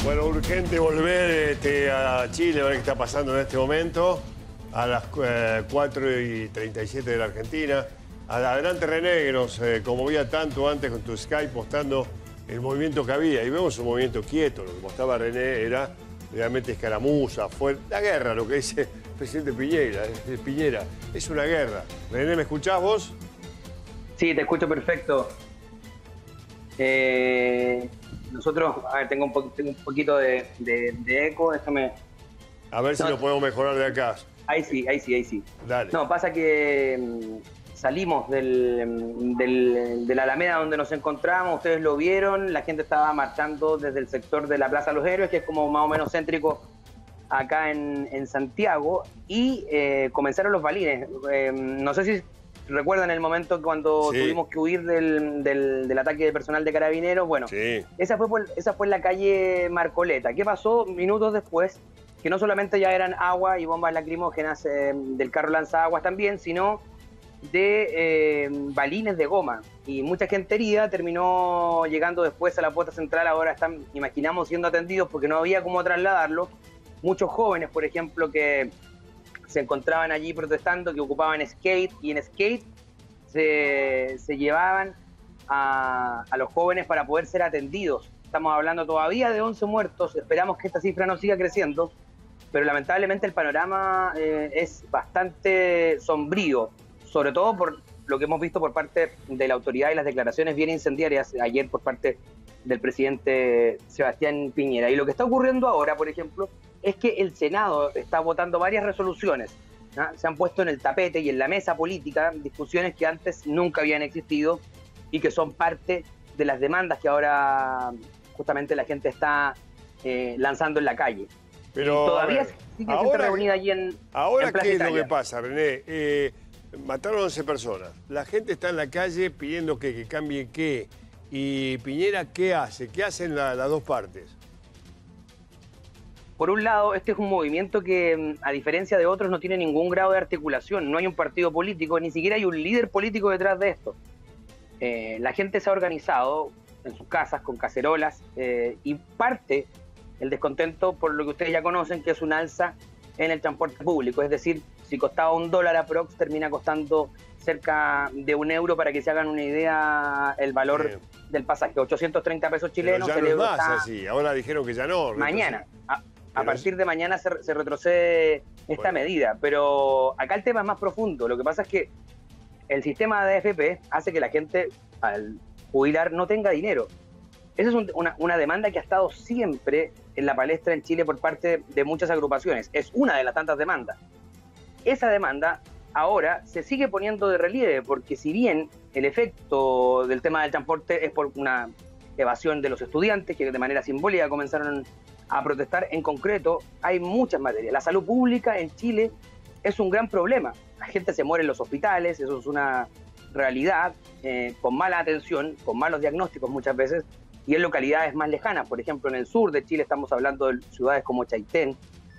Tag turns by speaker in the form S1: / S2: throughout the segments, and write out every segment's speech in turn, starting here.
S1: Bueno, urgente volver a Chile, a ver qué está pasando en este momento, a las 4:37 de la Argentina. Adelante, René, que nos conmovía tanto antes con tu Skype mostrando el movimiento que había. Y vemos un movimiento quieto, lo que mostraba René era realmente escaramuza, fue la guerra, lo que dice el presidente Piñera. Es una guerra. René, ¿me escuchás vos?
S2: Sí, te escucho perfecto. Nosotros, a ver, tengo un poquito de eco, déjame...
S1: A ver si lo podemos mejorar de acá.
S2: Ahí sí.
S1: Dale.
S2: No, pasa que salimos de la Alameda donde nos encontramos, ustedes lo vieron, la gente estaba marchando desde el sector de la Plaza de los Héroes, que es como más o menos céntrico acá en Santiago, y comenzaron los balines. No sé si recuerdan el momento cuando tuvimos que huir del ataque de personal de Carabineros. Bueno, esa fue la calle Marcoleta. ¿Qué pasó minutos después? Que no solamente ya eran agua y bombas lacrimógenas del carro lanzaguas también, sino de balines de goma. Y mucha gente herida terminó llegando después a la puerta central. Ahora están, imaginamos, siendo atendidos porque no había cómo trasladarlo. Muchos jóvenes, por ejemplo, que se encontraban allí protestando, que ocupaban skate, y en skate se llevaban a los jóvenes para poder ser atendidos. Estamos hablando todavía de 11 muertos, esperamos que esta cifra no siga creciendo, pero lamentablemente el panorama es bastante sombrío, sobre todo por lo que hemos visto por parte de la autoridad y las declaraciones bien incendiarias ayer por parte del presidente Sebastián Piñera. Y lo que está ocurriendo ahora, por ejemplo, es que el Senado está votando varias resoluciones, ¿no? Se han puesto en el tapete y en la mesa política discusiones que antes nunca habían existido y que son parte de las demandas que ahora justamente la gente está lanzando en la calle.
S1: Pero
S2: y todavía sigue gente reunida allí en
S1: Ahora,
S2: Plaza
S1: ¿qué es
S2: Italia.
S1: lo que pasa, René? Mataron 11 personas. La gente está en la calle pidiendo que cambie qué. ¿Y Piñera qué hace? ¿Qué hacen las dos partes?
S2: Por un lado, este es un movimiento que, a diferencia de otros, no tiene ningún grado de articulación. No hay un partido político, ni siquiera hay un líder político detrás de esto. La gente se ha organizado en sus casas, con cacerolas, y parte el descontento por lo que ustedes ya conocen, que es un alza en el transporte público. Es decir, si costaba $1 aprox, termina costando cerca de €1, para que se hagan una idea el valor del pasaje. 830 pesos chilenos.
S1: Pero ya no es más así. Ahora dijeron que ya no.
S2: Mañana. A partir de mañana se retrocede esta medida. Pero acá el tema es más profundo. Lo que pasa es que el sistema de AFP hace que la gente, al jubilar, no tenga dinero. Esa es una demanda que ha estado siempre en la palestra en Chile por parte de muchas agrupaciones. Es una de las tantas demandas. Esa demanda ahora se sigue poniendo de relieve, porque si bien el efecto del tema del transporte es por una evasión de los estudiantes que de manera simbólica comenzaron a protestar, en concreto hay muchas materias. La salud pública en Chile es un gran problema. La gente se muere en los hospitales, eso es una realidad, con mala atención, con malos diagnósticos muchas veces, y en localidades más lejanas. Por ejemplo, en el sur de Chile estamos hablando de ciudades como Chaitén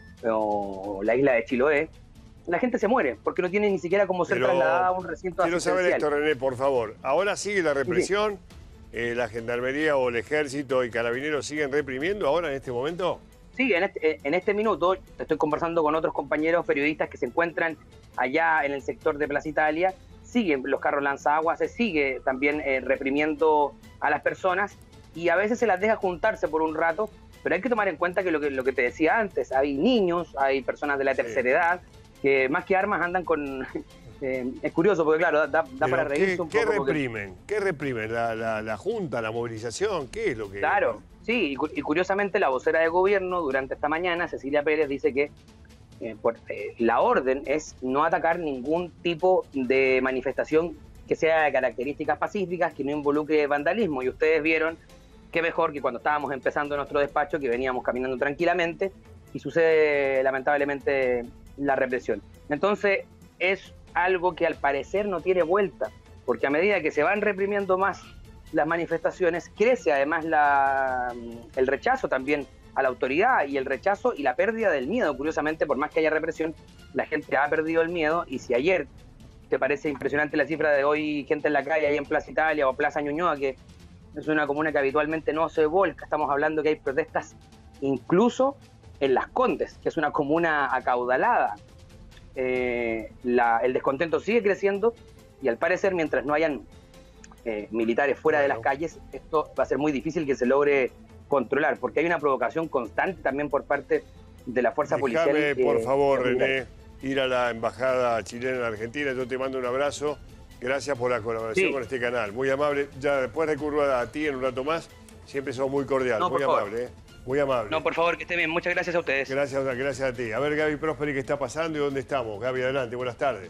S2: o la isla de Chiloé. La gente se muere porque no tiene ni siquiera cómo ser trasladada a un recinto asistencial.
S1: Quiero saber esto, René, por favor. ¿Ahora sigue la represión? ¿La Gendarmería o el Ejército y Carabineros siguen reprimiendo ahora en este momento?
S2: Sí, en este minuto estoy conversando con otros compañeros periodistas que se encuentran allá en el sector de Plaza Italia. Siguen los carros lanzaguas, se sigue también reprimiendo a las personas, y a veces se las deja juntarse por un rato, pero hay que tomar en cuenta que lo que te decía antes, hay niños, hay personas de la tercera edad, que más que armas andan con... es curioso porque, claro, da para reírse un poco.
S1: ¿Qué reprimen? ¿La Junta, la movilización? ¿Qué es lo que...?
S2: Claro, sí, y curiosamente la vocera de gobierno durante esta mañana, Cecilia Pérez, dice que la orden es no atacar ningún tipo de manifestación que sea de características pacíficas, que no involucre vandalismo. Y ustedes vieron qué mejor que cuando estábamos empezando nuestro despacho, que veníamos caminando tranquilamente, y sucede lamentablemente la represión. Entonces es algo que al parecer no tiene vuelta, porque a medida que se van reprimiendo más las manifestaciones, crece además el rechazo también a la autoridad, y el rechazo y la pérdida del miedo. Curiosamente, por más que haya represión, la gente ha perdido el miedo. Y si ayer te parece impresionante la cifra de hoy, gente en la calle ahí en Plaza Italia o Plaza Ñuñoa, que es una comuna que habitualmente no se volca, estamos hablando que hay protestas incluso en Las Condes, que es una comuna acaudalada. El descontento sigue creciendo y al parecer mientras no hayan militares fuera de las calles, esto va a ser muy difícil que se logre controlar, porque hay una provocación constante también por parte de la fuerza policial.
S1: Déjame, por favor, René, ir a la embajada chilena en Argentina. Yo te mando un abrazo. Gracias por la colaboración con este canal. Muy amable. Ya después recurro a ti en un rato más. Siempre sos muy cordial, muy amable. Muy amable.
S2: No, por favor, que esté bien. Muchas gracias a ustedes.
S1: Gracias a ti. A ver, Gaby Prosperi, ¿qué está pasando y dónde estamos? Gaby, adelante. Buenas tardes.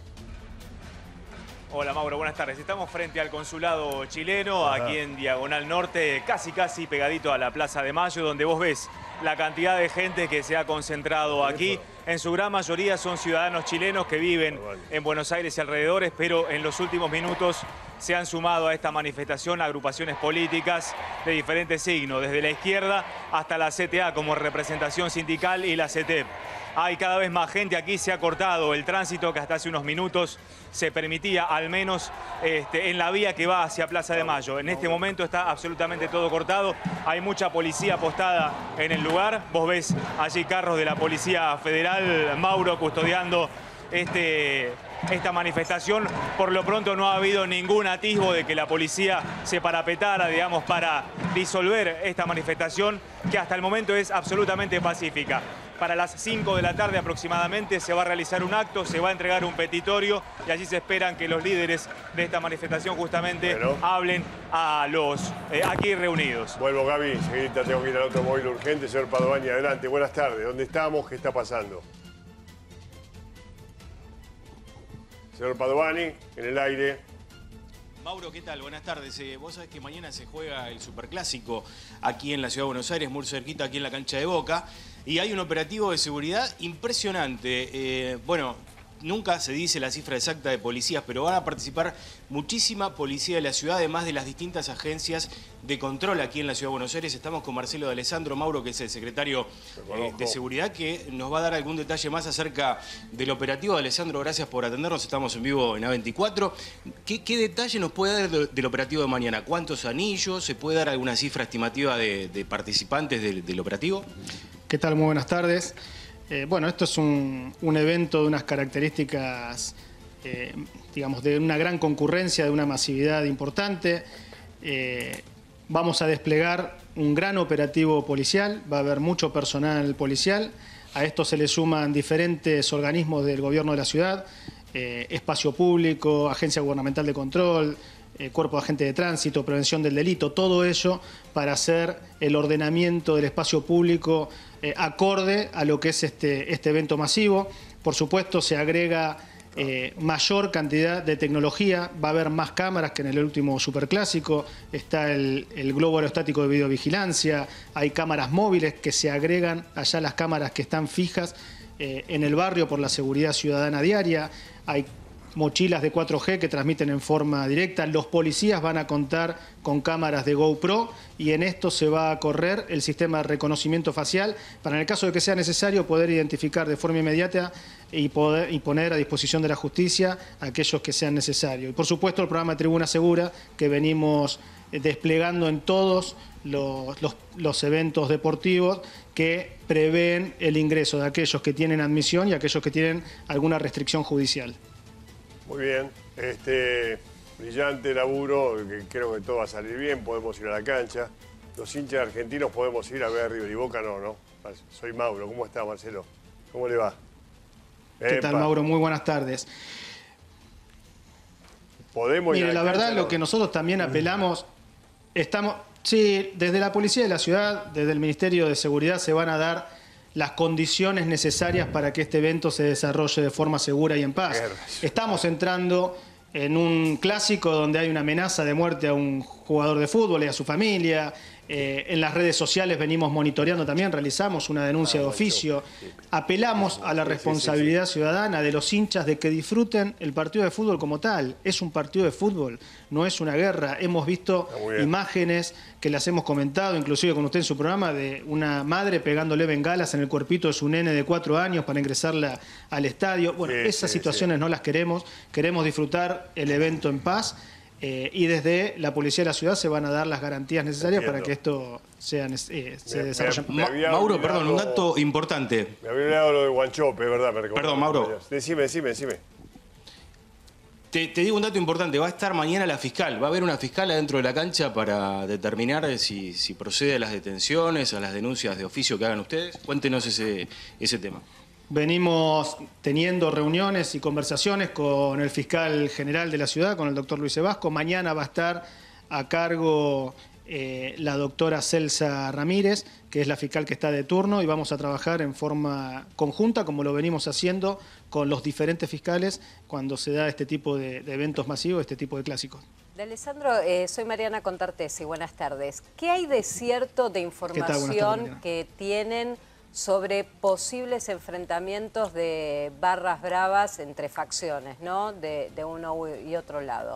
S3: Hola Mauro, buenas tardes. Estamos frente al consulado chileno, aquí en Diagonal Norte, casi pegadito a la Plaza de Mayo, donde vos ves la cantidad de gente que se ha concentrado aquí. En su gran mayoría son ciudadanos chilenos que viven en Buenos Aires y alrededores, pero en los últimos minutos se han sumado a esta manifestación agrupaciones políticas de diferentes signos, desde la izquierda hasta la CTA como representación sindical y la CETEP. Hay cada vez más gente aquí, se ha cortado el tránsito que hasta hace unos minutos se permitía, al menos en la vía que va hacia Plaza de Mayo. En este momento está absolutamente todo cortado, hay mucha policía postada en el lugar. Vos ves allí carros de la Policía Federal, Mauro, custodiando esta manifestación. Por lo pronto no ha habido ningún atisbo de que la policía se parapetara, digamos, para disolver esta manifestación, que hasta el momento es absolutamente pacífica. Para las 5 de la tarde aproximadamente se va a realizar un acto, se va a entregar un petitorio y allí se esperan que los líderes de esta manifestación justamente hablen a los aquí reunidos.
S1: Vuelvo, Gaby, enseguida tengo que ir al automóvil urgente. Señor Padovani, adelante. Buenas tardes. ¿Dónde estamos? ¿Qué está pasando? Señor Padovani, en el aire.
S4: Mauro, ¿qué tal? Buenas tardes. Vos sabés que mañana se juega el Superclásico aquí en la Ciudad de Buenos Aires, muy cerquita, aquí en la cancha de Boca. Y hay un operativo de seguridad impresionante. Bueno, nunca se dice la cifra exacta de policías, pero van a participar muchísima policía de la ciudad, además de las distintas agencias de control aquí en la Ciudad de Buenos Aires. Estamos con Marcelo de Alessandro, Mauro, que es el secretario de Seguridad, que nos va a dar algún detalle más acerca del operativo. Alessandro, gracias por atendernos. Estamos en vivo en A24. ¿Qué detalle nos puede dar del operativo de mañana? ¿Cuántos anillos? ¿Se puede dar alguna cifra estimativa de participantes del operativo?
S5: ¿Qué tal? Muy buenas tardes. Bueno, esto es un evento de unas características, digamos, de una gran concurrencia, de una masividad importante. Vamos a desplegar un gran operativo policial, va a haber mucho personal policial. A esto se le suman diferentes organismos del gobierno de la ciudad, espacio público, agencia gubernamental de control, cuerpo de agentes de tránsito, prevención del delito, todo ello para hacer el ordenamiento del espacio público acorde a lo que es este evento masivo. Por supuesto, se agrega mayor cantidad de tecnología, va a haber más cámaras que en el último Superclásico, está el globo aerostático de videovigilancia, hay cámaras móviles que se agregan allá a las cámaras que están fijas en el barrio por la seguridad ciudadana diaria, hay mochilas de 4G que transmiten en forma directa. Los policías van a contar con cámaras de GoPro y en esto se va a correr el sistema de reconocimiento facial para, en el caso de que sea necesario, poder identificar de forma inmediata y poner a disposición de la justicia a aquellos que sean necesarios. Y por supuesto el programa Tribuna Segura que venimos desplegando en todos los eventos deportivos que prevén el ingreso de aquellos que tienen admisión y aquellos que tienen alguna restricción judicial.
S1: Muy bien, brillante laburo, que creo que todo va a salir bien, podemos ir a la cancha. Los hinchas argentinos podemos ir a ver River y Boca, ¿no? Soy Mauro, ¿cómo está, Marcelo? ¿Cómo le va?
S5: ¿Qué tal, Mauro? Muy buenas tardes.
S1: ¿Podemos ir a la
S5: cancha? Mire, la verdad,
S1: ¿no?
S5: Lo que nosotros también apelamos, sí, desde la Policía de la Ciudad, desde el Ministerio de Seguridad se van a dar las condiciones necesarias para que este evento se desarrolle de forma segura y en paz. Estamos entrando en un clásico donde hay una amenaza de muerte a un jugador de fútbol y a su familia. En las redes sociales venimos monitoreando también, realizamos una denuncia de oficio. Apelamos a la responsabilidad ciudadana de los hinchas de que disfruten el partido de fútbol como tal. Es un partido de fútbol, no es una guerra. Hemos visto imágenes que las hemos comentado, inclusive con usted en su programa, de una madre pegándole bengalas en el cuerpito de su nene de 4 años para ingresarla al estadio. Bueno, esas situaciones no las queremos. Queremos disfrutar el evento en paz. y desde la Policía de la Ciudad se van a dar las garantías necesarias
S1: Entiendo.
S5: para que esto se desarrolle.
S4: Mauro, perdón, un dato importante.
S1: Me había olvidado lo de Guanchope, ¿verdad?
S4: Perdón, Mauro.
S1: Decime.
S4: Te digo un dato importante, va a estar mañana la fiscal, va a haber una fiscal adentro de la cancha para determinar si procede a las detenciones, a las denuncias de oficio que hagan ustedes. Cuéntenos ese tema.
S5: Venimos teniendo reuniones y conversaciones con el fiscal general de la ciudad, con el doctor Luis Ebasco. Mañana va a estar a cargo la doctora Celsa Ramírez, que es la fiscal que está de turno, y vamos a trabajar en forma conjunta, como lo venimos haciendo con los diferentes fiscales cuando se da este tipo de eventos masivos, este tipo de clásicos.
S6: De Alessandro, soy Mariana Contartesi, buenas tardes. ¿Qué hay de cierto de información que tienen sobre posibles enfrentamientos de barras bravas entre facciones, ¿no? de uno y otro lado?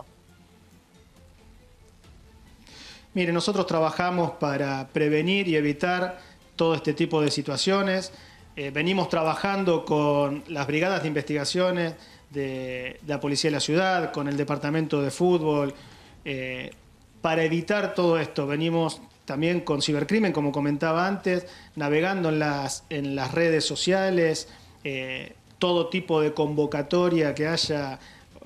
S5: Mire, nosotros trabajamos para prevenir y evitar todo este tipo de situaciones. Venimos trabajando con las brigadas de investigaciones de la Policía de la Ciudad, con el Departamento de Fútbol, para evitar todo esto. Venimos también con cibercrimen, como comentaba antes, navegando en las redes sociales, todo tipo de convocatoria que haya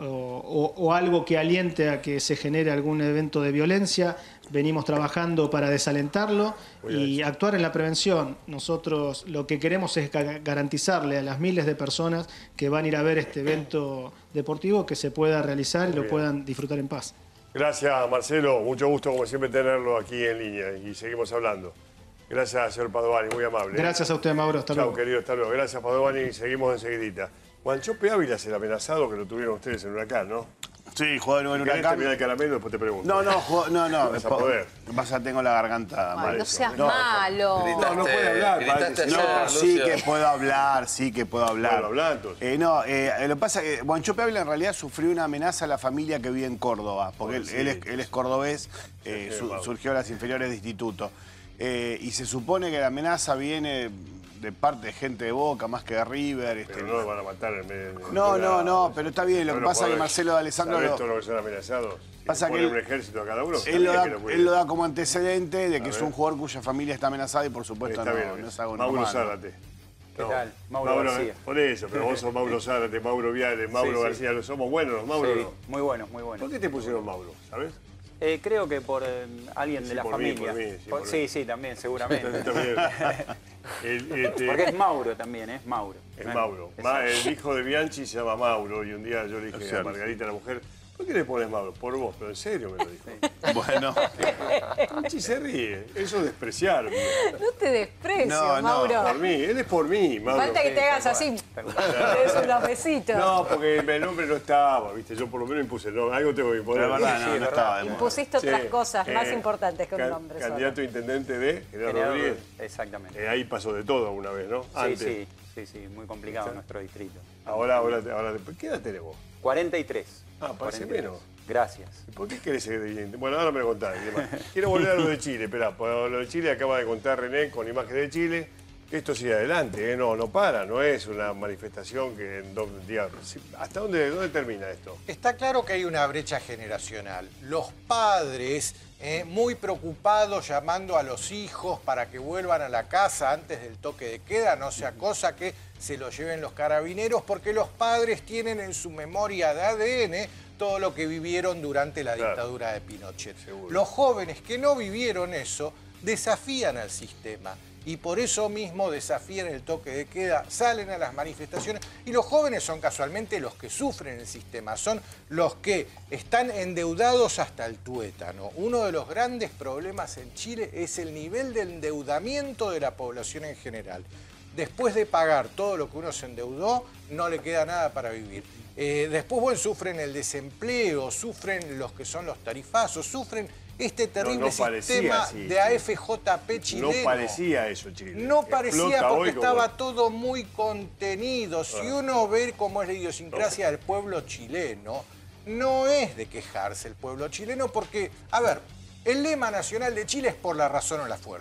S5: o algo que aliente a que se genere algún evento de violencia. Venimos trabajando para desalentarlo y actuar en la prevención. Nosotros lo que queremos es garantizarle a las miles de personas que van a ir a ver este evento deportivo que se pueda realizar y lo puedan disfrutar en paz.
S1: Gracias, Marcelo. Mucho gusto, como siempre, tenerlo aquí en línea y seguimos hablando. Gracias, señor Padovani, muy amable.
S5: Gracias a usted, Mauro. Hasta luego.
S1: Chao, querido, hasta luego. Gracias, Padovani, y seguimos enseguidita. Guanchope Ávila es el amenazado que lo tuvieron ustedes en Huracán, ¿no?
S7: Sí, jugó en
S1: ¿Querés
S7: Huracán.
S1: terminar el caramelo? Después te pregunto.
S7: No.
S1: Vas a poder.
S7: Lo que pasa, tengo la garganta mal.
S6: No seas malo.
S1: No puede hablar.
S8: Gritaste
S7: No,
S8: ayer,
S7: sí
S8: Lucio.
S7: que puedo hablar,
S1: Bueno, hablá, entonces.
S7: lo que pasa es que Guanchope Ávila en realidad sufrió una amenaza a la familia que vive en Córdoba, porque él es cordobés, surgió a las inferiores de instituto. Y se supone que la amenaza viene de parte de gente de Boca, más que de River.
S1: Pero no lo van a matar en medio.
S7: No, pero está bien. Lo que pasa es que Marcelo de Alessandro...
S1: ¿Sabés todo lo que son amenazados?
S7: Pasa que
S1: un ejército a cada uno.
S7: Él lo da como antecedente de que es un jugador cuya familia está amenazada y por supuesto no es algo normal.
S1: Mauro Zárate.
S9: ¿Qué tal? Mauro García.
S1: Por eso, pero vos sos Mauro Zárate, Mauro Viales, Mauro García. ¿No somos buenos los Mauro?
S9: Sí,
S1: ¿No?
S9: muy buenos, muy buenos.
S1: ¿Por qué te pusieron Mauro? ¿Sabes?
S9: Creo que por alguien de la
S1: por mí,
S9: familia.
S1: por mí.
S9: Sí, también, seguramente.
S1: También.
S9: Porque es Mauro también, es Mauro.
S1: Es Mauro. El hijo de Bianchi se llama Mauro y un día yo le dije a Margarita, la mujer, ¿por qué le pones Mauro? Por vos, pero en serio me lo dijo.
S7: Bueno.
S1: Bianchi se ríe, eso es despreciarme.
S6: No te desprecio,
S7: No,
S6: Mauro.
S1: Por mí, él es por mí, Mauro.
S6: Falta que te hagas así, te des unos besitos.
S1: No, porque el nombre no estaba, ¿viste? Yo por lo menos impuse, no, algo tengo que imponer.
S7: La verdad, no estaba de moda.
S6: Impusiste otras
S1: Sí,
S6: cosas más importantes que un nombre solo.
S1: Candidato a intendente de General Rodríguez.
S9: Exactamente.
S1: Ahí pasó de todo una vez, ¿no? Antes.
S9: Sí, muy complicado nuestro distrito.
S1: Ahora, ¿qué edad tenés vos?
S9: 43.
S1: Ah, parece
S9: 43.
S1: menos.
S9: Gracias.
S1: ¿Por qué querés ser dirigente? Bueno, ahora me lo contás. y demás. Quiero volver a lo de Chile, esperá. Lo de Chile acaba de contar René con imagen de Chile. Esto sigue adelante, no para, no es una manifestación que en 2 días... ¿Hasta dónde termina esto?
S10: Está claro que hay una brecha generacional. Los padres muy preocupados llamando a los hijos para que vuelvan a la casa antes del toque de queda, no sea cosa que se lo lleven los carabineros, porque los padres tienen en su memoria de ADN todo lo que vivieron durante la dictadura de Pinochet.
S1: Seguro.
S10: Los jóvenes que no vivieron eso desafían al sistema. Y por eso mismo desafían el toque de queda, salen a las manifestaciones y los jóvenes son casualmente los que sufren el sistema, son los que están endeudados hasta el tuétano. Uno de los grandes problemas en Chile es el nivel de endeudamiento de la población en general. Después de pagar todo lo que uno se endeudó, no le queda nada para vivir. Después, sufren el desempleo, sufren los que son los tarifazos, sufren este terrible sistema
S1: así,
S10: de AFJP chileno.
S1: No parecía eso, Chile.
S10: No parecía
S1: Explota
S10: porque estaba
S1: como...
S10: todo muy contenido. Si uno ve cómo es la idiosincrasia del pueblo chileno, no es de quejarse el pueblo chileno porque, a ver, el lema nacional de Chile es por la razón o la fuerza.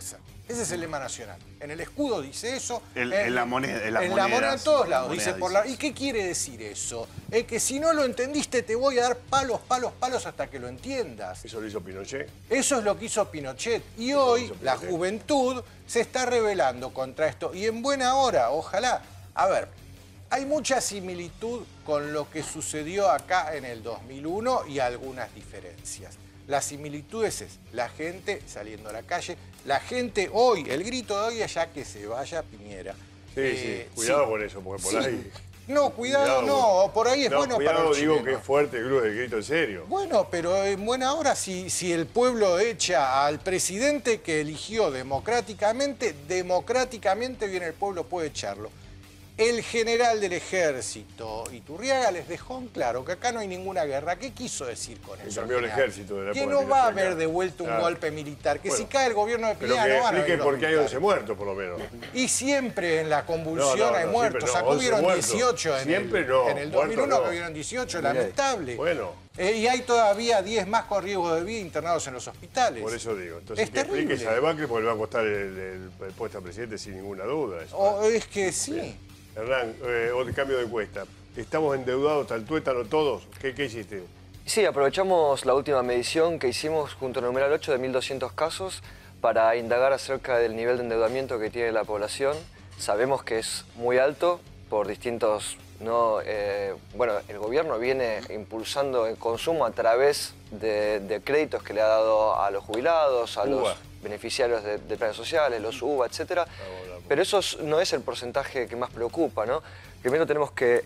S10: Ese es el lema nacional. En el escudo dice eso.
S7: En la moneda.
S10: En la moneda en todos lados. Dice ¿Y qué quiere decir eso? Es que si no lo entendiste te voy a dar palos, palos, palos hasta que lo entiendas.
S1: ¿Eso lo hizo Pinochet?
S10: Eso es lo que hizo Pinochet. Y hoy la juventud se está rebelando contra esto. Y en buena hora, ojalá. A ver, hay mucha similitud con lo que sucedió acá en el 2001 y algunas diferencias. Las similitudes es la gente saliendo a la calle, la gente hoy, el grito de hoy es ya que se vaya Piñera.
S1: Sí, cuidado con eso, porque por ahí...
S10: No, cuidado no, por ahí es bueno para los chilenos.
S1: Digo que es fuerte el grito en serio.
S10: Bueno, pero en buena hora, si el pueblo echa al presidente que eligió democráticamente viene el pueblo, puede echarlo. El general del ejército, Iturriaga, les dejó en claro que acá no hay ninguna guerra. ¿Qué quiso decir con eso?
S1: Cambió el ejército de la
S10: que no va a haber de vuelta un golpe militar, que si cae el gobierno de Piñera no van a
S1: explique por qué hay 11 muertos, por lo menos.
S10: Y siempre en la convulsión hay muertos. Acá hubieron 18 en el 2001, que hubieron 18, lamentable.
S1: Bueno.
S10: Y hay todavía 10 más con riesgo de vida internados en los hospitales.
S1: Por eso digo. Entonces, que explique esa debacle porque le va a costar el puesto al presidente sin ninguna duda.
S10: Es que sí.
S1: Bien. Hernán, otro cambio de encuesta. ¿Estamos endeudados hasta el tuétano todos? ¿Qué hiciste?
S8: Sí, aprovechamos la última medición que hicimos junto al numeral 8 de 1.200 casos para indagar acerca del nivel de endeudamiento que tiene la población. Sabemos que es muy alto por distintos... bueno, el gobierno viene impulsando el consumo a través de créditos que le ha dado a los jubilados, a los beneficiarios de planes sociales, los UBA, etc. Pero eso no es el porcentaje que más preocupa, ¿no? Primero tenemos que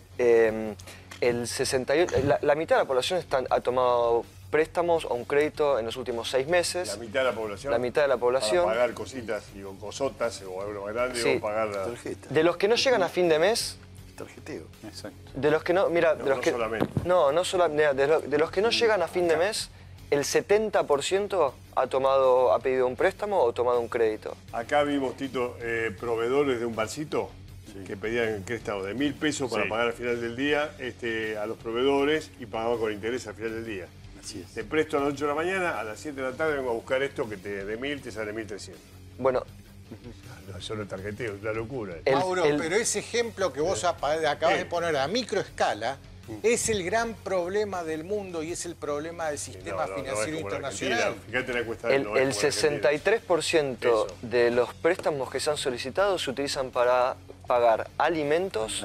S8: la mitad de la población ha tomado préstamos o un crédito en los últimos 6 meses.
S1: ¿La mitad de la población?
S8: La mitad de la población.
S1: Para pagar cositas y cosotas o algo más grande,
S8: sí.
S1: O pagar la...
S8: De los que no llegan a fin de mes...
S9: Tarjeteo, exacto.
S8: De los que no, mira,
S1: no solamente.
S8: No solamente. De los que no llegan a fin de mes, el 70% ha pedido un préstamo o tomado un crédito.
S1: Acá vimos, Tito, proveedores de un barcito que pedían préstamo de 1.000 pesos para pagar al final del día a los proveedores y pagaban con interés al final del día.
S9: Así es.
S1: Te presto a las 8 de la mañana, a las 7 de la tarde vengo a buscar esto que de 1.000 te sale 1.300.
S8: Bueno.
S1: No, solo tarjeteo, es una locura.
S10: Mauro, pero ese ejemplo que vos acabas de poner a microescala es el gran problema del mundo y es el problema del sistema financiero internacional.
S1: Fíjate la encuesta
S8: el 63% de los préstamos que se han solicitado se utilizan para pagar alimentos,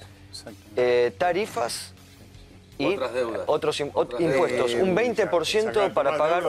S8: tarifas y otros impuestos. Un 20% para pagar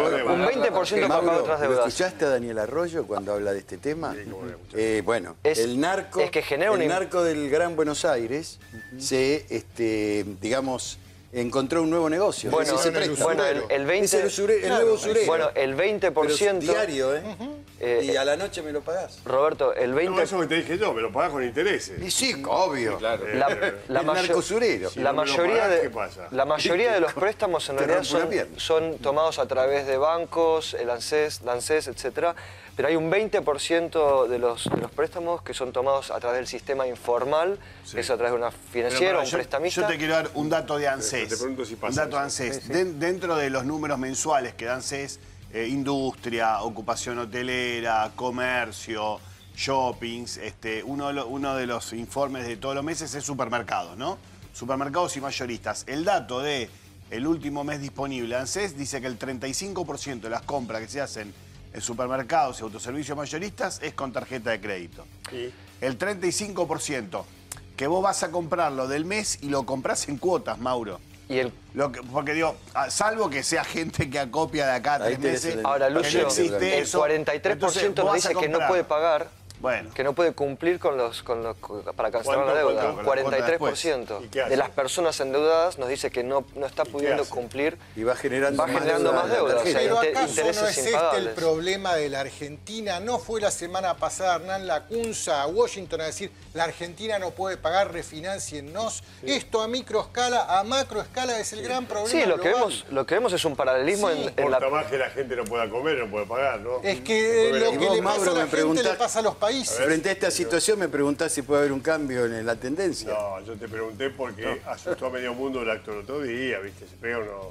S8: otras deudas.
S11: ¿Escuchaste a Daniel Arroyo cuando habla de este tema? Bueno, el narco del Gran Buenos Aires se, digamos, encontró un nuevo negocio.
S8: Bueno, el 20%. Bueno, el 20%.
S11: Diario, y a la noche me lo pagás.
S8: Roberto, el 20%.
S1: No, eso que te dije yo, me lo pagás con intereses.
S11: Y sí, obvio.
S9: Claro.
S8: El narcosurero. La mayoría de los préstamos en realidad son tomados a través de bancos, el ANSES, etc. Pero hay un 20% de los préstamos que son tomados a través del sistema informal, que es a través de una financiera, un prestamista.
S7: Yo te quiero dar un dato de ANSES.
S1: Te pregunto si pasa
S7: un dato de ANSES. Dentro de los números mensuales que da ANSES, industria, ocupación hotelera, comercio, shoppings, uno de los informes de todos los meses es supermercados, ¿no? Supermercados y mayoristas. El dato de el último mes disponible de ANSES dice que el 35% de las compras que se hacen en supermercados y autoservicios mayoristas es con tarjeta de crédito.
S1: ¿Sí?
S7: El 35% que vos vas a comprarlo del mes y lo comprás en cuotas, Mauro. Porque digo, salvo que sea gente que acopia de acá 3 meses.
S8: Ahora, Lucio,
S7: no existe
S8: el 43% nos dice que no puede pagar, que no puede cumplir para cancelar la deuda. Un 43% de las personas endeudadas nos dice que no está pudiendo cumplir
S11: y va generando
S8: más deuda.
S10: Pero ¿acaso no es este el problema de la Argentina? ¿No fue la semana pasada Hernán Lacunza a Washington a decir la Argentina no puede pagar, refinanciennos? Sí. Esto a microescala, a macroescala es el gran problema.
S8: Sí, lo que vemos es un paralelismo en
S1: la... más que la gente no pueda comer, no puede pagar, ¿no?
S10: Es que lo que le pasa a la gente le pasa a los países.
S11: Frente a esta situación me preguntás si puede haber un cambio en la tendencia.
S1: No, yo te pregunté porque asustó a medio mundo el acto el otro día, ¿viste? Se pega uno...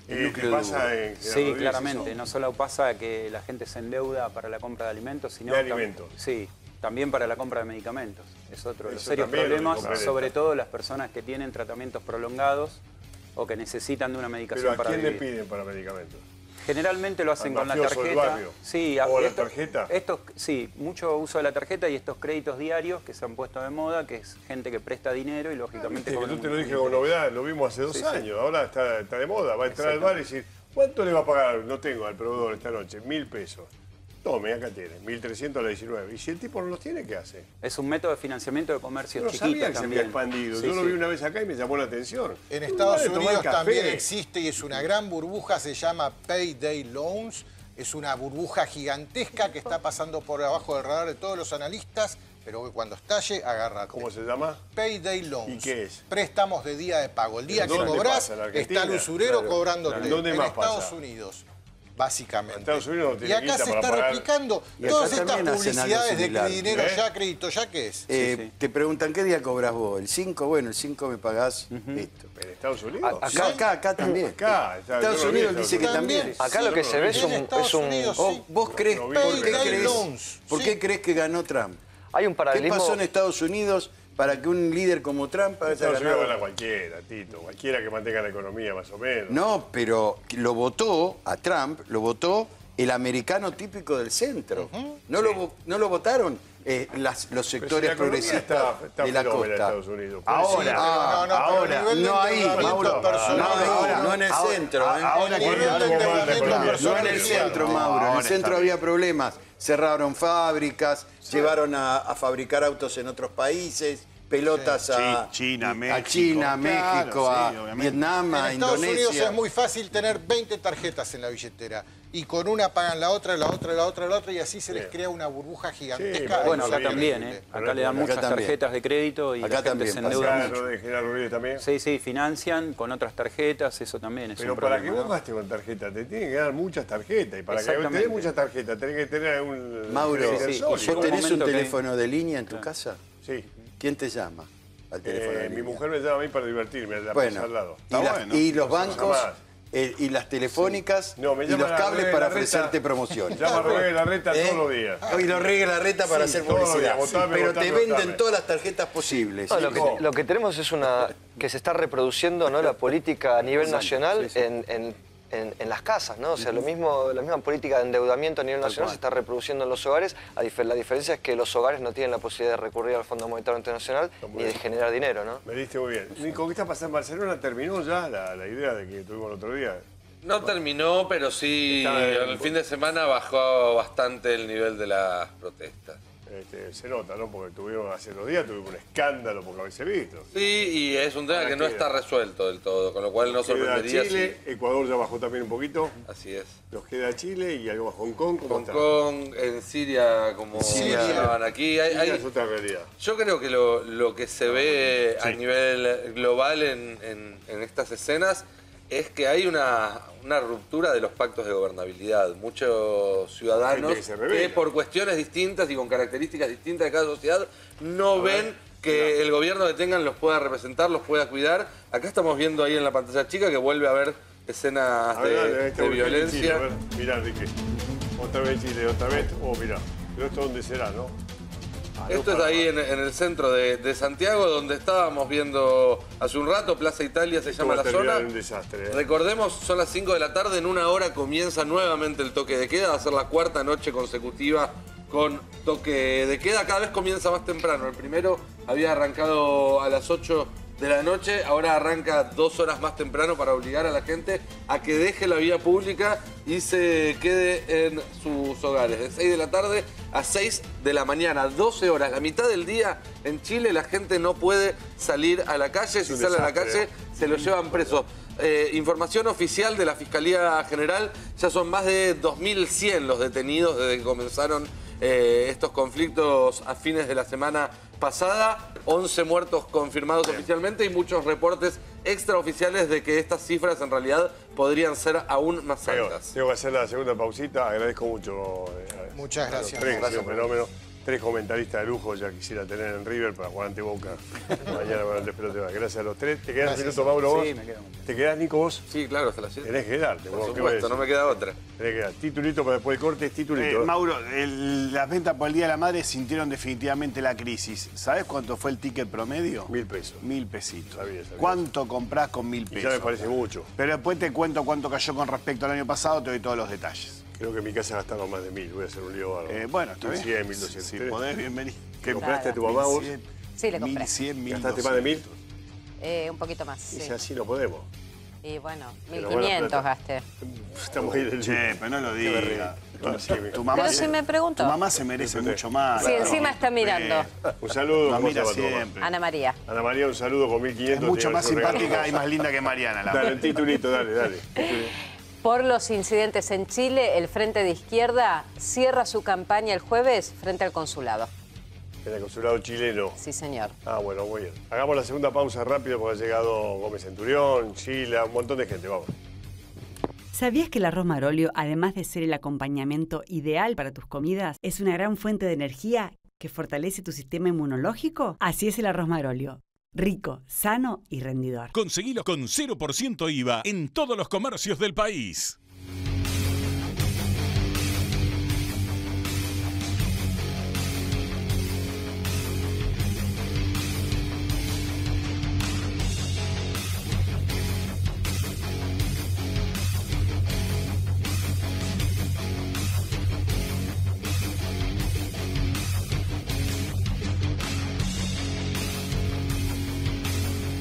S11: núcleo
S1: pasa en
S9: Sí, claramente. No solo pasa que la gente se endeuda para la compra de alimentos, sino
S1: de alimentos.
S9: Sí, también para la compra de medicamentos. Es otro de los serios
S1: también
S9: problemas, sobre todo las personas que tienen tratamientos prolongados o que necesitan de una medicación para vivir.
S1: ¿Pero a quién le piden para medicamentos?
S9: Generalmente lo hacen con la
S1: mafioso del
S9: tarjeta.
S1: barrio?
S9: Sí,
S1: ¿O la tarjeta?
S9: Sí, mucho uso de la tarjeta y estos créditos diarios que se han puesto de moda, que es gente que presta dinero y lógicamente...
S1: Yo te lo dije con novedad, lo vimos hace 2 años, ahora está de moda. Va a entrar al bar y decir, ¿cuánto le va a pagar? No tengo al proveedor esta noche, 1.000 pesos. Tome, acá tiene, 1.300 a la 19. Y si el tipo no los tiene, ¿qué hace?
S9: Es un método de financiamiento de comercio chiquito
S1: sabía que
S9: también.
S1: se había expandido. Yo lo vi una vez acá y me llamó la atención.
S10: En Estados Unidos también existe y es una gran burbuja, se llama Payday Loans. Es una burbuja gigantesca que está pasando por abajo del radar de todos los analistas, pero que cuando estalle, agárrate.
S1: ¿Cómo se llama?
S10: Payday Loans.
S1: ¿Y qué es?
S10: Préstamos de día de pago. El día que cobrás, está el usurero cobrándote.
S1: ¿Dónde más
S10: pasa? En Estados Unidos. Básicamente.
S1: Estados Unidos no tiene
S10: y acá se está replicando todas estas publicidades de que dinero ya, crédito ya, ¿qué es?
S11: Te preguntan, ¿qué día cobras vos? ¿El 5? Bueno, el 5 me pagás esto.
S1: ¿En Estados Unidos?
S11: Acá también.
S1: Acá.
S11: Estados Unidos dice que también.
S8: Acá lo que se ve es un...
S11: ¿Vos crees, por qué crees que ganó Trump?
S8: Hay un paralelismo...
S11: ¿Qué pasó en Estados Unidos para que un líder como Trump haya
S1: Estados Unidos
S11: ganado?
S1: gana cualquiera, Tito. Cualquiera que mantenga la economía más o menos.
S11: No, pero lo votó a Trump, lo votó el americano típico del centro. No lo votaron los sectores progresistas de la costa. Ahora, no ahí, Mauro. No en el centro. No en el centro, Mauro. En el centro había problemas. Cerraron fábricas, llevaron a fabricar autos en otros países, pelotas a
S7: China, México,
S11: a Vietnam, a Indonesia.
S10: En Estados Unidos es muy fácil tener 20 tarjetas en la billetera. Y con una pagan la otra, y así se les crea una burbuja gigantesca.
S9: Bueno, acá también, Acá le dan muchas tarjetas de crédito y la gente se endeuda mucho.
S1: También.
S9: Sí, financian con otras tarjetas, eso también es un problema.
S1: Pero para que vos gastes con tarjeta, te tienen que dar muchas tarjetas. Y para que vos tenés muchas tarjetas, tenés que tener un...
S11: Mauro, ¿vos tenés un teléfono de línea en tu casa?
S1: Sí.
S11: ¿Quién te llama al teléfono de línea?
S1: Mi mujer me llama a mí para divertirme, la pasa al lado.
S11: Y los bancos... y las telefónicas y los cables para ofrecerte promociones.
S1: Llama a Rodríguez Larreta todos los días.
S11: Y los Rodríguez Larreta para hacer publicidad. Pero te venden todas las tarjetas posibles.
S8: No, lo que tenemos es que se está reproduciendo, ¿no?, la política a nivel nacional en las casas, ¿no? O sea, la misma política de endeudamiento a nivel nacional se está reproduciendo en los hogares. La diferencia es que los hogares no tienen la posibilidad de recurrir al Fondo Monetario Internacional ni de generar dinero, ¿no?
S1: Me diste muy bien. Nico, ¿qué está pasando en Barcelona? ¿Terminó ya la idea de que tuvimos el otro día?
S12: No terminó, pero sí, el fin de semana bajó bastante el nivel de las protestas.
S1: Se nota, ¿no? Porque hace 2 días tuvimos un escándalo por haberse visto.
S12: Sí, y es un tema que no está resuelto del todo, con lo cual no sorprendería.
S1: Chile, Ecuador ya bajó también un poquito.
S12: Así es.
S1: Nos queda Chile y algo más Hong Kong.
S12: Hong Kong, en Siria, como estaban aquí.
S1: Es otra realidad.
S12: Yo creo que lo que se ve a nivel global en estas escenas es que hay una ruptura de los pactos de gobernabilidad. Muchos ciudadanos que por cuestiones distintas y con características distintas de cada sociedad no ven que el gobierno que tengan los pueda representar, los pueda cuidar. Acá estamos viendo ahí en la pantalla chica que vuelve a haber escenas de violencia.
S1: Mirá, Enrique. Otra vez Chile, otra vez. Mirá. Pero esto dónde será, ¿no?
S12: Esto es ahí en el centro de Santiago, donde estábamos viendo hace un rato, Plaza Italia se llama la zona.
S1: Un desastre,
S12: Recordemos, son las 5 de la tarde, en 1 hora comienza nuevamente el toque de queda, va a ser la 4ª noche consecutiva con toque de queda, cada vez comienza más temprano. El primero había arrancado a las 8 de la noche, ahora arranca 2 horas más temprano para obligar a la gente a que deje la vía pública y se quede en sus hogares. De 6 de la tarde a 6 de la mañana, 12 horas. La mitad del día en Chile la gente no puede salir a la calle. Si sale a la calle se lo llevan preso. Información oficial de la Fiscalía General, ya son más de 2.100 los detenidos desde que comenzaron estos conflictos a fines de la semana pasada. 11 muertos confirmados oficialmente y muchos reportes extraoficiales de que estas cifras en realidad podrían ser aún más altas.
S1: Tengo que hacer la segunda pausita. Agradezco mucho.
S10: Muchas gracias.
S1: Un fenómeno. 3 comentaristas de lujo ya quisiera tener en River para jugar ante Boca mañana con el despelote. Gracias a los 3. ¿Te quedas un minuto, Mauro, vos?
S9: Sí, me quedo.
S1: ¿Te quedás, Nico, vos?
S12: Sí, claro, hasta las 7.
S1: Tenés que quedarte.
S12: Por supuesto, no me queda otra.
S1: Tenés que quedar. Titulito para después del corte, es titulito.
S7: Mauro, las ventas por el Día de la Madre sintieron definitivamente la crisis. ¿Sabés cuánto fue el ticket promedio?
S1: 1000 pesos.
S7: 1000 pesitos.
S1: Sabía.
S7: ¿Cuánto comprás con 1000 pesos?
S1: Ya me parece mucho.
S7: Pero después te cuento cuánto cayó con respecto al año pasado, te doy todos los detalles.
S1: Creo que en mi casa gastaron más de 1000. Voy a hacer un lío algo.
S7: Bueno, está bien.
S1: 1100, 1200.
S7: Si podés, bienvenido.
S1: ¿Qué compraste a tu mamá vos?
S6: Sí, le compré.
S7: 1100, 1200.
S1: ¿Gastaste más de 1000?
S6: Un poquito más, sí.
S1: Y así no podemos.
S6: Y bueno,
S1: Pero
S6: 1500 gasté.
S1: Estamos ahí del...
S7: Che, pero no lo digas. Tu mamá
S6: Pero si me pregunto.
S7: Tu mamá se merece mucho más.
S6: Sí, encima está mirando.
S1: Un saludo.
S7: Nos
S1: ¿cómo
S7: mira
S1: se llama tu mamá?
S7: siempre.
S6: Ana María.
S1: Ana María, un saludo con 1500.
S7: Es mucho
S1: te
S7: más
S1: hace un regalo.
S7: simpática y más linda que Mariana.
S1: Dale, el titulito, dale.
S6: Por los incidentes en Chile, el Frente de Izquierda cierra su campaña el jueves frente al consulado.
S1: En el consulado chileno.
S6: Sí, señor.
S1: Ah, bueno, muy bien. Hagamos la segunda pausa rápido porque ha llegado Gómez Centurión, Chila, un montón de gente. Vamos.
S13: ¿Sabías que el arroz Marolio, además de ser el acompañamiento ideal para tus comidas, es una gran fuente de energía que fortalece tu sistema inmunológico? Así es el arroz Marolio. Rico, sano y rendidor.
S14: Conseguilo con 0% IVA en todos los comercios del país.